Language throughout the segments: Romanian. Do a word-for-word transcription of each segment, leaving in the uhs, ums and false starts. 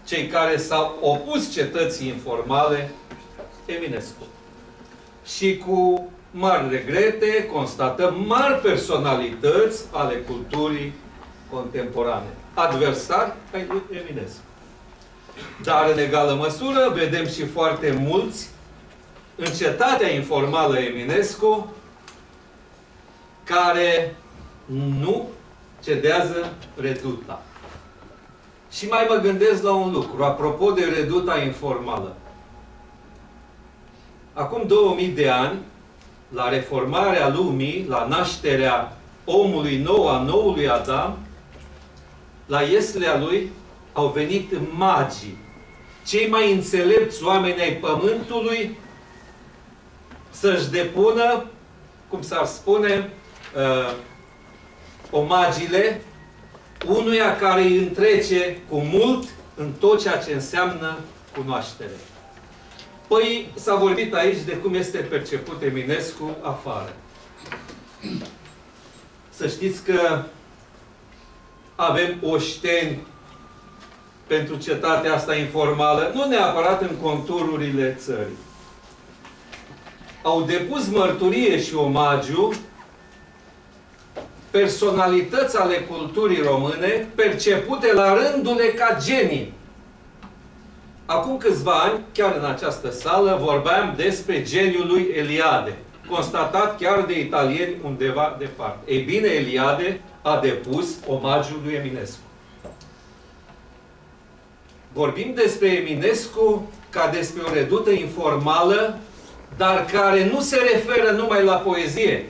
cei care s-au opus cetății informale, Eminescu. Și cu mari regrete constatăm mari personalități ale culturii contemporane, adversari ai lui Eminescu. Dar, în egală măsură, vedem și foarte mulți în cetatea informală Eminescu care nu cedează reduta. Și mai mă gândesc la un lucru, apropo de reduta informală. Acum două mii de ani, la reformarea lumii, la nașterea omului nou, a noului Adam, la ieslea lui au venit magii, cei mai înțelepți oameni ai pământului, să-și depună, cum s-ar spune, uh, omagile unuia care îi întrece cu mult în tot ceea ce înseamnă cunoaștere. Păi s-a vorbit aici de cum este perceput Eminescu afară. Să știți că avem oșteni pentru cetatea asta informală, nu neapărat în contururile țării. Au depus mărturie și omagiu personalități ale culturii române percepute la rândule ca genii. Acum câțiva ani, chiar în această sală, vorbeam despre geniul lui Eliade, constatat chiar de italieni undeva departe. Ei bine, Eliade a depus omagiul lui Eminescu. Vorbim despre Eminescu ca despre o redută informală, dar care nu se referă numai la poezie.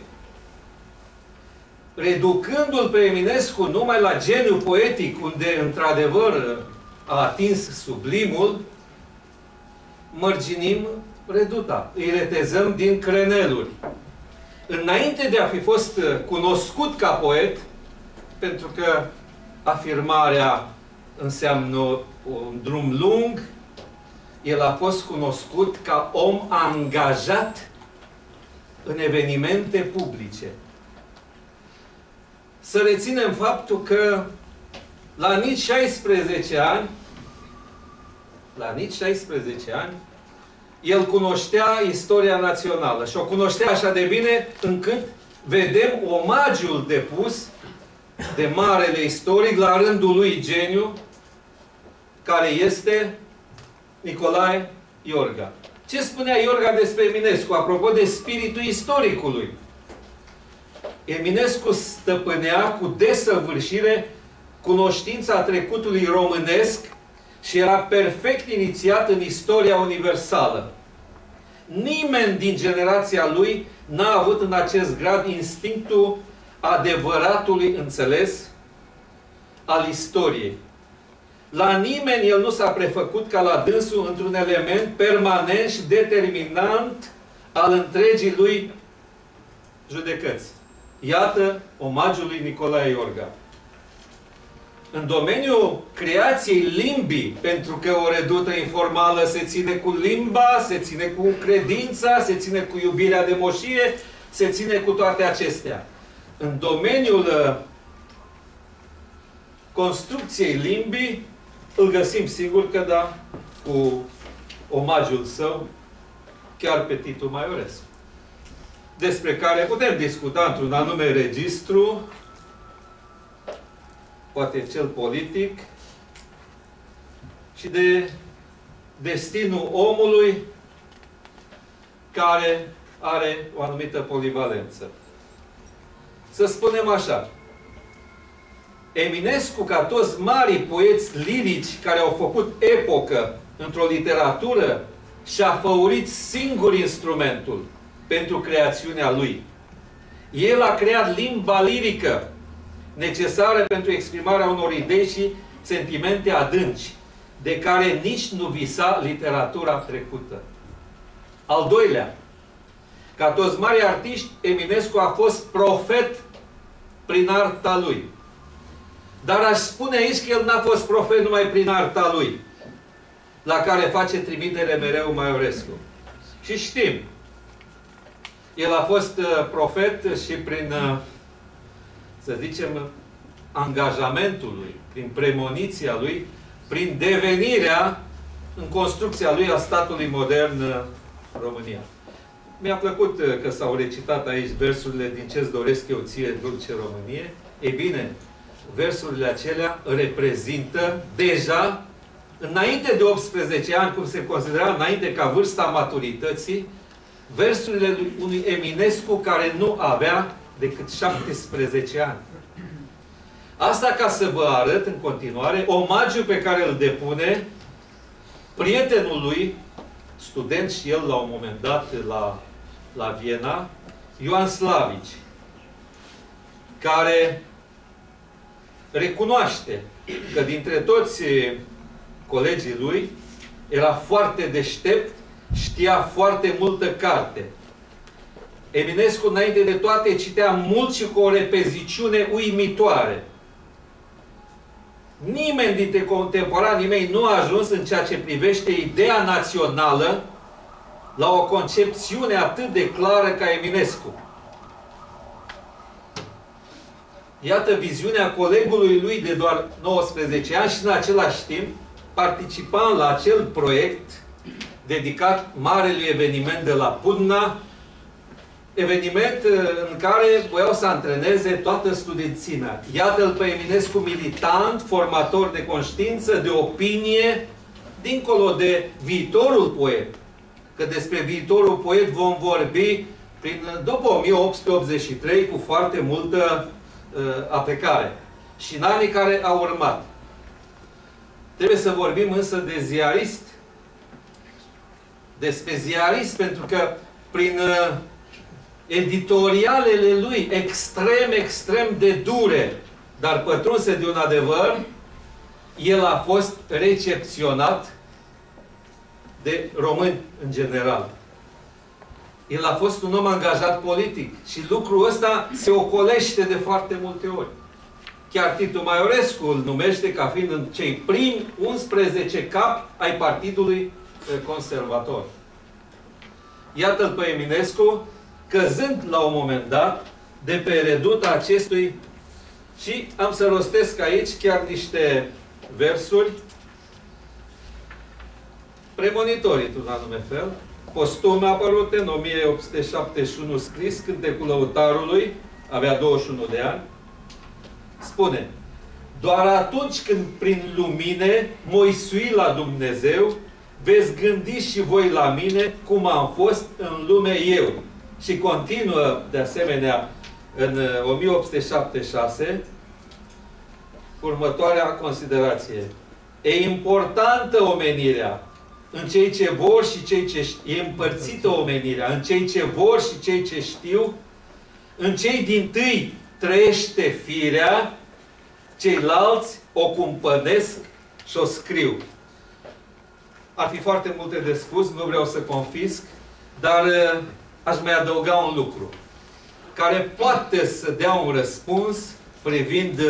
Reducându-l pe Eminescu numai la geniul poetic, unde într-adevăr a atins sublimul, mărginim reduta. Îi retezăm din creneluri. Înainte de a fi fost cunoscut ca poet, pentru că afirmarea înseamnă un drum lung, el a fost cunoscut ca om angajat în evenimente publice. Să reținem faptul că la nici șaisprezece ani, la nici șaisprezece ani, el cunoștea istoria națională și o cunoștea așa de bine încât vedem omagiul depus de marele istoric la rândul lui geniu, care este Nicolae Iorga. Ce spunea Iorga despre Eminescu, apropo de spiritul istoricului? Eminescu stăpânea cu desăvârșire cunoștința trecutului românesc și era perfect inițiat în istoria universală. Nimeni din generația lui n-a avut în acest grad instinctul adevăratului înțeles al istoriei. La nimeni el nu s-a prefăcut ca la dânsul într-un element permanent și determinant al întregii lui judecăți. Iată omagiul lui Nicolae Iorga. În domeniul creației limbii, pentru că o redută informală se ține cu limba, se ține cu credința, se ține cu iubirea de moșie, se ține cu toate acestea. În domeniul uh, construcției limbii, îl găsim sigur că da, cu omagiul său, chiar pe Titu Maiorescu, despre care putem discuta într-un anume registru, poate cel politic, și de destinul omului care are o anumită polivalență. Să spunem așa, Eminescu, ca toți marii poeți lirici care au făcut epocă într-o literatură, și-a făurit singur instrumentul pentru creațiunea lui. El a creat limba lirică necesară pentru exprimarea unor idei și sentimente adânci, de care nici nu visa literatura trecută. Al doilea, ca toți mari artiști, Eminescu a fost profet prin arta lui. Dar aș spune aici că el n-a fost profet numai prin arta lui, la care face trimitere mereu Maiorescu. Și știm, el a fost uh, profet și prin, uh, să zicem, angajamentul lui, prin premoniția lui prin devenirea în construcția lui a statului modern România. Mi-a plăcut că s-au recitat aici versurile din Ce-ți doresc eu ție, dulce Românie. Ei bine, versurile acelea reprezintă deja, înainte de optsprezece ani, cum se considera înainte ca vârsta maturității, versurile lui unui Eminescu care nu avea decât șaptesprezece ani. Asta ca să vă arăt în continuare omagiul pe care îl depune prietenul lui, student și el la un moment dat la, la Viena, Ioan Slavici, care recunoaște că dintre toți colegii lui era foarte deștept, știa foarte multă carte. Eminescu, înainte de toate, citea mult și cu o repeziciune uimitoare. Nimeni dintre contemporanii mei nu a ajuns în ceea ce privește ideea națională la o concepțiune atât de clară ca Eminescu. Iată viziunea colegului lui de doar nouăsprezece ani și în același timp participa la acel proiect dedicat marelui eveniment de la Pudna, eveniment în care voiau să antreneze toată studențimea. Iată-l pe Eminescu militant, formator de conștiință, de opinie, dincolo de viitorul poet. Că despre viitorul poet vom vorbi prin, după o mie opt sute optzeci și trei cu foarte multă uh, aplecare. Și în anii care au urmat. Trebuie să vorbim însă de ziarist. Despre ziarist, pentru că prin uh, editorialele lui extrem, extrem de dure, dar pătrunse de un adevăr, el a fost recepționat de români în general. El a fost un om angajat politic și lucrul ăsta se ocolește de foarte multe ori. Chiar Titu Maiorescu îl numește ca fiind în cei primi unsprezece capi ai Partidului Conservator. Iată-l pe Eminescu căzând la un moment dat de pe reduta acestui, și am să rostesc aici chiar niște versuri premonitorii, într-un anume fel, postume apărute în o mie opt sute șaptezeci și unu scris, Cântecul Lăutarului, avea douăzeci și unu de ani, spune: doar atunci când prin lumine mă-i sui la Dumnezeu, veți gândi și voi la mine cum am fost în lume eu. Și continuă, de asemenea, în o mie opt sute șaptezeci și șase, următoarea considerație. E importantă omenirea în cei ce vor și cei ce știu. E împărțită omenirea în cei ce vor și cei ce știu. În cei dintâi trăiește firea, ceilalți o cumpănesc și o scriu. Ar fi foarte multe de spus, nu vreau să confisc, dar aș mai adăuga un lucru care poate să dea un răspuns privind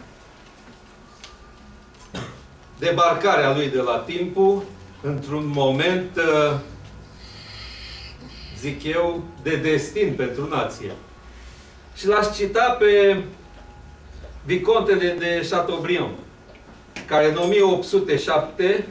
debarcarea lui de la Timpu într-un moment, zic eu, de destin pentru nație. Și l-aș cita pe Vicontele de Chateaubriand, care în o mie opt sute șapte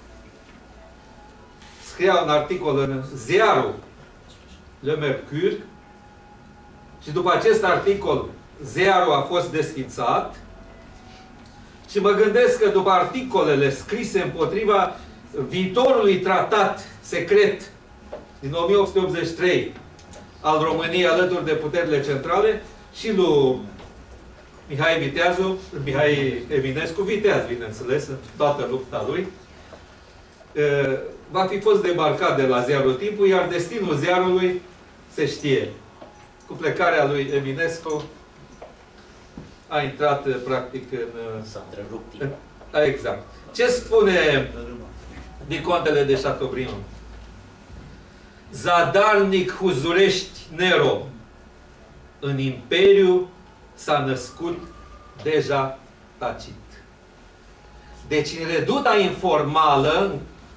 scria un articol în ziarul Le Mercure și după acest articol ziarul a fost desființat și mă gândesc că după articolele scrise împotriva viitorului tratat secret din o mie opt sute optzeci și trei al României alături de puterile centrale și lui Mihai Viteazu, Mihai Eminescu, Viteaz, bineînțeles, în toată lupta lui, va fi fost debarcat de la ziarul Timpul, iar destinul ziarului se știe. Cu plecarea lui Eminescu a intrat practic în... S-a întrerupt timp. Exact. Ce spune Vicontele de Chateaubriand? Zadarnic huzurești Nero, în imperiu s-a născut deja Tacit. Deci în reduta informală,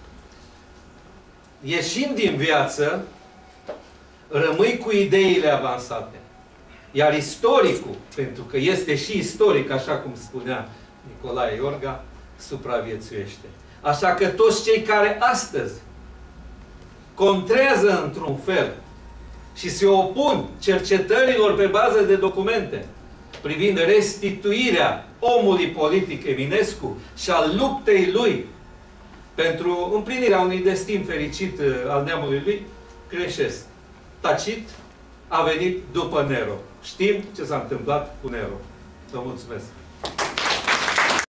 ieșind din viață, rămâi cu ideile avansate. Iar istoricul, pentru că este și istoric, așa cum spunea Nicolae Iorga, supraviețuiește. Așa că toți cei care astăzi contrează într-un fel și se opun cercetărilor pe bază de documente privind restituirea omului politic Eminescu și a luptei lui pentru împlinirea unui destin fericit al neamului lui, greșesc. Tacit a venit după Nero. Știm ce s-a întâmplat cu Nero. Vă mulțumesc!